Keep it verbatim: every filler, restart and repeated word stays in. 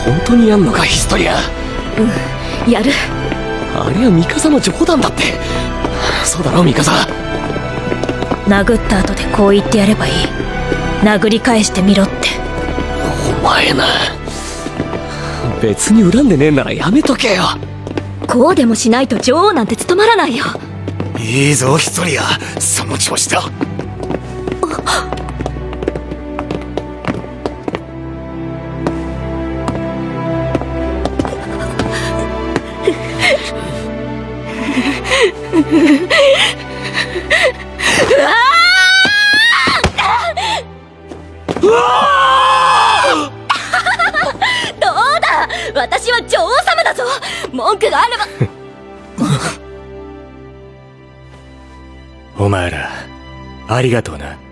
本当にやんのかヒストリア。 うん、やる。 あれはミカサの冗談だって。そうだろミカサ。 殴った後でこう言ってやればいい。殴り返してみろって。 お前な、別に恨んでねえならやめとけよ。 こうでもしないと女王なんて務まらないよ。 いいぞヒストリア、その調子だ。 うわあどうだ、私は女王様だぞ。文句があればお前らありがとうな。